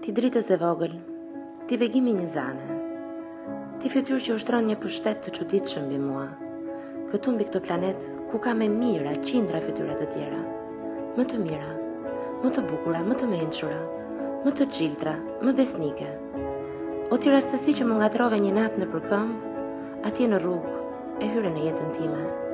Ti dritës e vogël, ti vegimi një zane, ti fytyrë që ushtron një pushtet të çuditshëm mbi mua, këtu mbi këtë planet ku ka me mira qindra fytyra të tjera, më të mira, më të bukura, më të mençura, më të çiltra, më besnike. O ti rastësi që më ngatrove një natë në përkëmb, atje në rrugë, e hyre në jetën time.